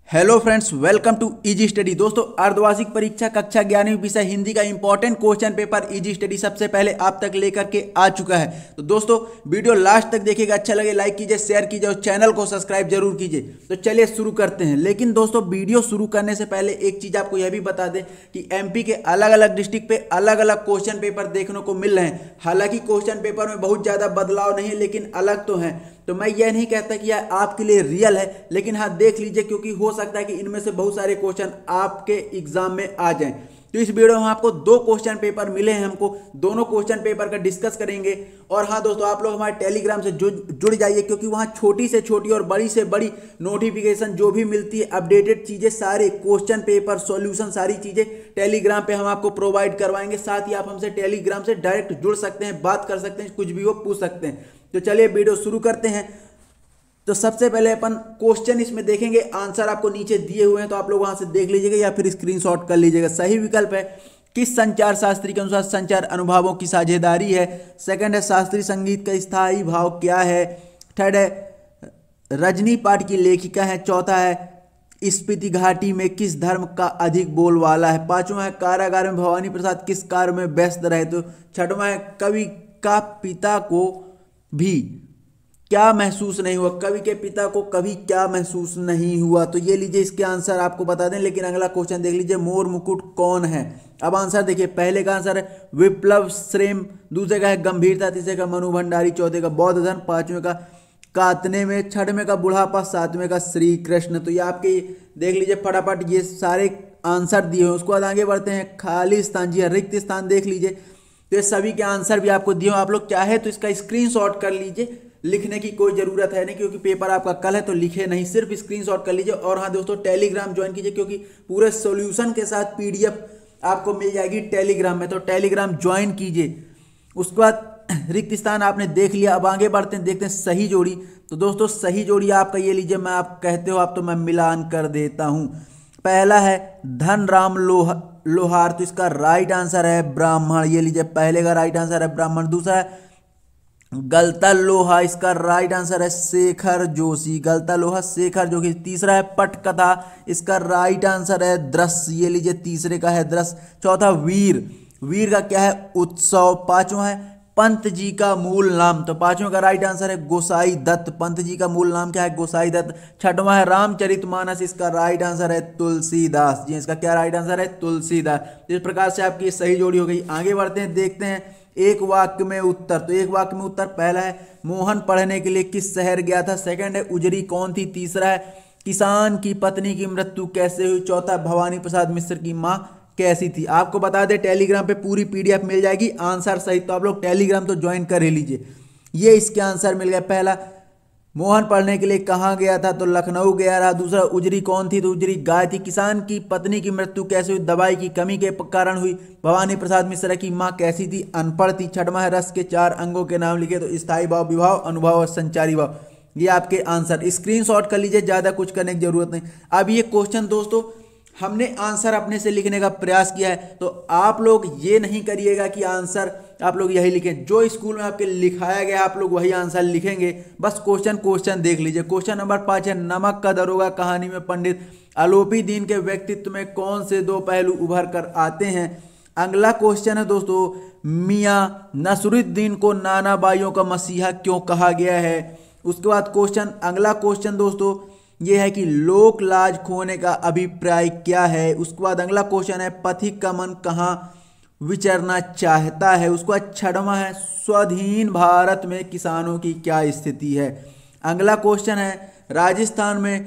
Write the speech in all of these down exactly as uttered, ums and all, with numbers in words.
Hello friends, welcome to easy study. दोस्तों, अर्धवार्षिक परीक्षा कक्षा ग्यारहवीं विषय हिंदी का important question paper easy study सबसे पहले आप तक लेकर के आ चुका है। तो दोस्तों, वीडियो लास्ट तक देखिएगा, अच्छा लगे लाइक कीजिए, शेयर कीजिए और चैनल को सब्सक्राइब जरूर कीजिए। तो चलिए शुरू करते हैं। लेकिन दोस्तों, वीडियो शुरू करने से पहले एक चीज आपको यह भी बता दें कि एमपी के अलग अलग डिस्ट्रिक्ट पे अलग अलग क्वेश्चन पेपर देखने को मिल रहे हैं। हालांकि क्वेश्चन पेपर में बहुत ज्यादा बदलाव नहीं है, लेकिन अलग तो है। तो मैं यह नहीं कहता कि यह आपके लिए रियल है, लेकिन हाँ देख लीजिए, क्योंकि हो सकता है कि इनमें से बहुत सारे क्वेश्चन आपके एग्जाम में आ जाएं। तो इस वीडियो में आपको दो क्वेश्चन पेपर मिले हैं, हमको दोनों क्वेश्चन पेपर का डिस्कस करेंगे। और हाँ दोस्तों, आप लोग हमारे टेलीग्राम से जुड़ जुड़ जाइए, क्योंकि वहाँ छोटी से छोटी और बड़ी से बड़ी नोटिफिकेशन जो भी मिलती है, अपडेटेड चीज़ें, सारे क्वेश्चन पेपर सॉल्यूशन, सारी चीज़ें टेलीग्राम पे हम आपको प्रोवाइड करवाएंगे। साथ ही आप हमसे टेलीग्राम से डायरेक्ट जुड़ सकते हैं, बात कर सकते हैं, कुछ भी वो पूछ सकते हैं। तो चलिए वीडियो शुरू करते हैं। तो सबसे पहले अपन क्वेश्चन इसमें देखेंगे, आंसर आपको नीचे दिए हुए हैं, तो आप लोग वहां से देख लीजिएगा या फिर स्क्रीनशॉट कर लीजिएगा। सही विकल्प है किस संचार शास्त्री के अनुसार संचार अनुभवों की साझेदारी है। सेकंड है शास्त्रीय संगीत का स्थायी भाव क्या है। थर्ड है रजनी पाठ की लेखिका है। चौथा है स्पीति घाटी में किस धर्म का अधिक बोलबाला है। पांचवा है कारागार में भवानी प्रसाद किस कार्य में व्यस्त रहे। तो छठवां है कवि का पिता को भी क्या महसूस नहीं हुआ। कवि के पिता को कभी क्या महसूस नहीं हुआ। तो ये लीजिए, इसके आंसर आपको बता दें। लेकिन अगला क्वेश्चन देख लीजिए, मोर मुकुट कौन है। अब आंसर देखिए, पहले का आंसर है विप्लव श्रेम, दूसरे का है गंभीरता, तीसरे का मनु भंडारी, चौथे का बौद्ध धर्म, पांचवें का कातने में, छठवें का बुढ़ापा, सातवें का श्री कृष्ण। तो ये आपके देख लीजिए फटाफट, ये सारे आंसर दिए हुए। उसके बाद आगे बढ़ते हैं, खाली स्थान, जी रिक्त स्थान देख लीजिए। तो ये सभी के आंसर भी आपको दिए हुए। आप लोग चाहे तो इसका स्क्रीनशॉट कर लीजिए, लिखने की कोई जरूरत है नहीं, क्योंकि पेपर आपका कल है तो लिखे नहीं, सिर्फ स्क्रीनशॉट कर लीजिए। और हाँ दोस्तों, टेलीग्राम ज्वाइन कीजिए, क्योंकि पूरे सॉल्यूशन के साथ पीडीएफ आपको मिल जाएगी टेलीग्राम में। तो टेलीग्राम ज्वाइन कीजिए। उसके बाद रिक्त स्थान आपने देख लिया। अब आगे बढ़ते हैं, देखते हैं सही जोड़ी। तो दोस्तों, सही जोड़ी आपका ये लीजिए, मैं आप कहते हो आप तो मैं मिलान कर देता हूं। पहला है धन राम लोह लोहार, तो इसका राइट आंसर है ब्राह्मण। ये लीजिए, पहले का राइट आंसर है ब्राह्मण। दूसरा है गलता लोहा, इसका राइट आंसर है शेखर जोशी। गलता लोहा शेखर जोशी। तीसरा है पटकथा, इसका राइट आंसर है दृश्य। ये लीजिए, तीसरे का है दृश्य। चौथा वीर, वीर का क्या है उत्सव। पांचवा है पंत जी का मूल नाम, तो पांचवें का राइट आंसर है गोसाई दत्त। पंत जी का मूल नाम क्या है गोसाई दत्त। छठवां है रामचरितमानस, इसका राइट आंसर है तुलसीदास जी। इसका क्या राइट आंसर है तुलसीदास। इस प्रकार से आपकी सही जोड़ी हो गई। आगे बढ़ते हैं, देखते हैं एक वाक्य में उत्तर। तो एक वाक्य में उत्तर, पहला है मोहन पढ़ने के लिए किस शहर गया था। सेकंड है उजरी कौन थी। तीसरा है किसान की पत्नी की मृत्यु कैसे हुई। चौथा भवानी प्रसाद मिश्र की मां कैसी थी। आपको बता दें, टेलीग्राम पे पूरी पीडीएफ मिल जाएगी आंसर सहित, तो आप लोग टेलीग्राम तो ज्वाइन कर ही लीजिए। ये इसके आंसर मिल गया। पहला मोहन पढ़ने के लिए कहाँ गया था, तो लखनऊ गया रहा। दूसरा उजरी कौन थी, तो उजरी गाय थी। किसान की पत्नी की मृत्यु कैसे हुई, दवाई की कमी के कारण हुई। भवानी प्रसाद मिश्रा की माँ कैसी थी, अनपढ़ थी। छठवां है रस के चार अंगों के नाम लिखे, तो स्थायी भाव, विभाव, अनुभव और संचारी भाव। ये आपके आंसर, स्क्रीनशॉट कर लीजिए, ज्यादा कुछ करने की जरूरत नहीं। अब ये क्वेश्चन दोस्तों हमने आंसर अपने से लिखने का प्रयास किया है, तो आप लोग ये नहीं करिएगा कि आंसर आप लोग यही लिखें। जो स्कूल में आपके लिखाया गया आप लोग वही आंसर लिखेंगे। बस क्वेश्चन क्वेश्चन देख लीजिए। क्वेश्चन नंबर पाँच है नमक का दरोगा कहानी में पंडित आलोपी दीन के व्यक्तित्व में कौन से दो पहलू उभर कर आते हैं। अगला क्वेश्चन है दोस्तों, मियां नसरुद्दीन को नाना बाइयों का मसीहा क्यों कहा गया है। उसके बाद क्वेश्चन, अगला क्वेश्चन दोस्तों ये है कि लोक लाज खोने का अभिप्राय क्या है। उसके बाद अगला क्वेश्चन है पथिक का मन कहाँ विचरना चाहता है। उसके बाद छठवां है स्वाधीन भारत में किसानों की क्या स्थिति है। अगला क्वेश्चन है राजस्थान में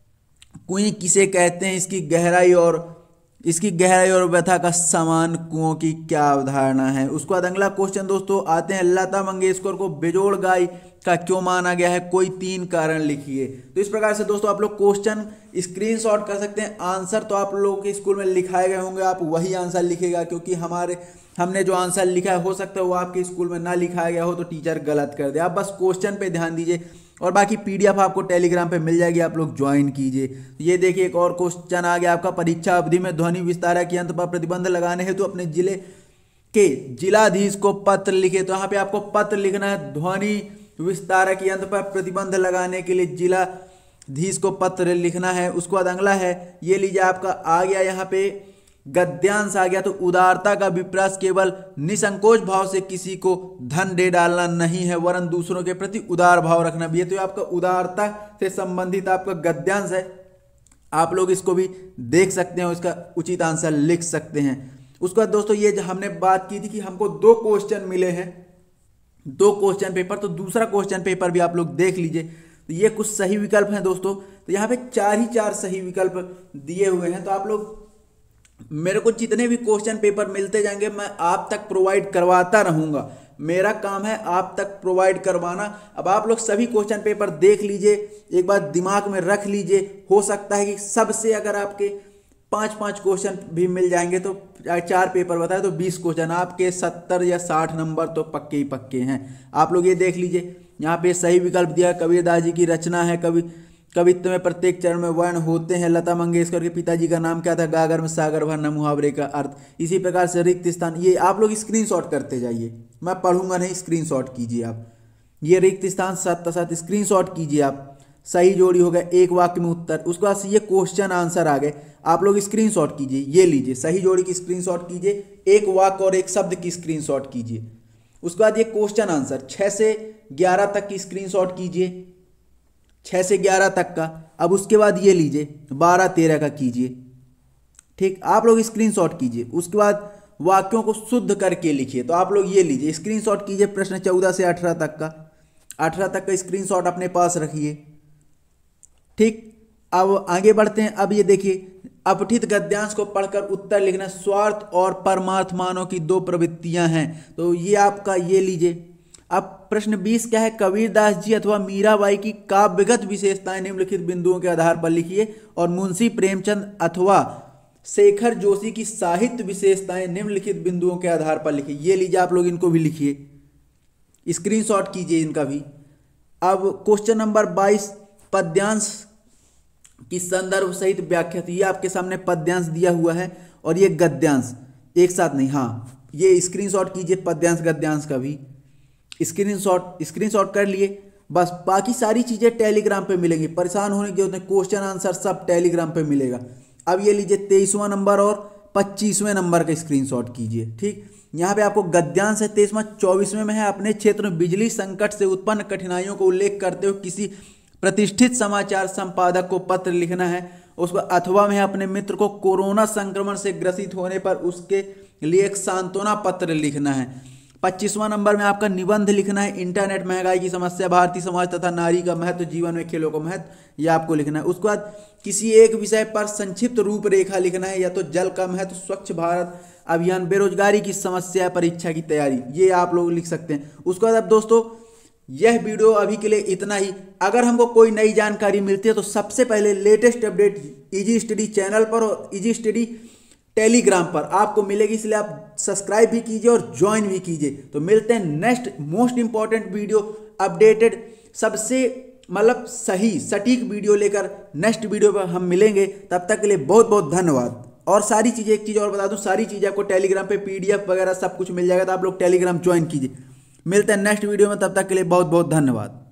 कुएं किसे कहते हैं, इसकी गहराई और इसकी गहराई और व्यथा का समान कुओं की क्या अवधारणा है। उसके बाद अगला क्वेश्चन दोस्तों आते हैं लता मंगेशकर को बेजोड़ गाय का क्यों माना गया है, कोई तीन कारण लिखिए। तो इस प्रकार से दोस्तों आप लोग क्वेश्चन स्क्रीनशॉट कर सकते हैं। आंसर तो आप लोगों के स्कूल में लिखाए गए होंगे, आप वही आंसर लिखेगा, क्योंकि हमारे हमने जो आंसर लिखा है हो सकता है वो आपके स्कूल में ना लिखाया गया हो, तो टीचर गलत कर दे। आप बस क्वेश्चन पे ध्यान दीजिए, और बाकी पीडीएफ आपको टेलीग्राम पे मिल जाएगी, आप लोग ज्वाइन कीजिए। ये देखिए, एक और क्वेश्चन आ गया आपका, परीक्षा अवधि में ध्वनि विस्तारक यंत्र पर प्रतिबंध लगाने हेतु तो अपने जिले के जिलाधीश को पत्र लिखे। तो यहाँ पे आपको पत्र लिखना है, ध्वनि विस्तारक यंत्र पर प्रतिबंध लगाने के लिए जिला धीस को पत्र लिखना है। उसके बाद अगला है, ये लीजिए आपका आ गया यहाँ पे गद्यांश आ गया। तो उदारता का विप्रास केवल निसंकोच भाव से किसी को धन दे डालना नहीं है, वरन दूसरों के प्रति उदार भाव रखना भी है। तो ये आपका उदारता से संबंधित आपका गद्यांश है, आप लोग इसको भी देख सकते हैं, इसका उचित आंसर लिख सकते हैं। उसके बाद दोस्तों ये हमने बात की थी कि हमको दो क्वेश्चन मिले हैं, दो क्वेश्चन पेपर, तो दूसरा क्वेश्चन पेपर भी आप लोग देख लीजिए। तो ये कुछ सही विकल्प हैं दोस्तों, तो यहाँ पे चार ही चार सही विकल्प दिए हुए हैं। तो आप लोग मेरे को जितने भी क्वेश्चन पेपर मिलते जाएंगे मैं आप तक प्रोवाइड करवाता रहूँगा, मेरा काम है आप तक प्रोवाइड करवाना। अब आप लोग सभी क्वेश्चन पेपर देख लीजिए, एक बार दिमाग में रख लीजिए, हो सकता है कि सबसे अगर आपके पाँच पाँच क्वेश्चन भी मिल जाएंगे तो चार पेपर बताए तो बीस क्वेश्चन, आपके सत्तर या साठ नंबर तो पक्के ही पक्के हैं। आप लोग ये देख लीजिए, यहाँ पे सही विकल्प दिया, कबीरदास जी की रचना है, कवि कवित्व में प्रत्येक चरण में वर्ण होते हैं। लता मंगेशकर के पिताजी का नाम क्या था? गागर में सागर भरना, मुहावरे का अर्थ। इसी प्रकार से रिक्त स्थान, ये आप लोग स्क्रीनशॉट करते जाइए, मैं पढ़ूंगा नहीं, स्क्रीनशॉट कीजिए आप। ये रिक्त स्थान सत्य सत्य स्क्रीनशॉट कीजिए आप। सही जोड़ी हो गया, एक वाक्य में उत्तर। उसके बाद ये क्वेश्चन आंसर आ गए, आप लोग स्क्रीनशॉट कीजिए। ये लीजिए सही जोड़ी की स्क्रीनशॉट कीजिए, एक वाक्य और एक शब्द की स्क्रीनशॉट कीजिए। उसके बाद ये क्वेश्चन आंसर छः से ग्यारह तक की स्क्रीनशॉट कीजिए, छः से ग्यारह तक का। अब उसके बाद ये लीजिए बारह तेरह का कीजिए, ठीक, आप लोग स्क्रीनशॉट कीजिए। उसके बाद वाक्यों को शुद्ध करके लिखिए। तो आप लोग ये लीजिए स्क्रीनशॉट कीजिए, प्रश्न चौदह से अठारह तक का, अठारह तक का स्क्रीनशॉट अपने पास रखिए, ठीक। अब आगे बढ़ते हैं। अब ये देखिए, अपठित गद्यांश को पढ़कर उत्तर लिखना, स्वार्थ और परमार्थ मानव की दो प्रवृत्तियां हैं। तो ये आपका ये लीजिए। अब प्रश्न बीस क्या है? कबीरदास जी अथवा मीराबाई की काव्यगत विशेषताएं निम्नलिखित बिंदुओं के आधार पर लिखिए, और मुंशी प्रेमचंद अथवा शेखर जोशी की साहित्य विशेषताएं निम्नलिखित बिंदुओं के आधार पर लिखिए। ये लीजिए आप लोग इनको भी लिखिए, स्क्रीनशॉट कीजिए इनका भी। अब क्वेश्चन नंबर बाईस, पद्यांश की संदर्भ सहित व्याख्या। ये आपके सामने पद्यांश दिया हुआ है और ये गद्यांश एक साथ नहीं, हाँ ये स्क्रीनशॉट कीजिए पद्यांश गद्यांश का भी स्क्रीनशॉट स्क्रीनशॉट कर लिए। बस बाकी सारी चीजें टेलीग्राम पे मिलेंगी, परेशान होने की जरूरत नहीं, क्वेश्चन आंसर सब टेलीग्राम पे मिलेगा। अब ये लीजिए तेईसवां नंबर और पच्चीसवें नंबर का स्क्रीनशॉट कीजिए, ठीक। यहाँ पे आपको गद्यांश है तेईसवां, चौबीसवें में है अपने क्षेत्र में बिजली संकट से उत्पन्न कठिनाइयों को उल्लेख करते हुए किसी प्रतिष्ठित समाचार संपादक को पत्र लिखना है। उसको अथवा में अपने मित्र को कोरोना संक्रमण से ग्रसित होने पर उसके लिए एक सांत्वना पत्र लिखना है। पच्चीसवां नंबर में आपका निबंध लिखना है, इंटरनेट महंगाई की समस्या, भारतीय समाज तथा नारी का महत्व, जीवन में खेलों का महत्व, यह आपको लिखना है। उसके बाद किसी एक विषय पर संक्षिप्त रूपरेखा लिखना है, या तो जल का महत्व, स्वच्छ भारत अभियान, बेरोजगारी की समस्या, परीक्षा की तैयारी, ये आप लोग लिख सकते हैं। उसके बाद अब दोस्तों यह वीडियो अभी के लिए इतना ही। अगर हमको कोई नई जानकारी मिलती है तो सबसे पहले latest update easy study channel पर और इजी स्टडी टेलीग्राम पर आपको मिलेगी, इसलिए आप सब्सक्राइब भी कीजिए और ज्वाइन भी कीजिए। तो मिलते हैं next most important video, updated सबसे मतलब सही सटीक वीडियो लेकर नेक्स्ट वीडियो पर हम मिलेंगे। तब तक के लिए बहुत बहुत धन्यवाद। और सारी चीज़ें, एक चीज़ और बता दूं, सारी चीज़ें आपको टेलीग्राम पे पीडीएफ वगैरह सब कुछ मिल जाएगा, तो आप लोग टेलीग्राम ज्वाइन कीजिए। मिलते हैं नेक्स्ट वीडियो में, तब तक के लिए बहुत बहुत धन्यवाद।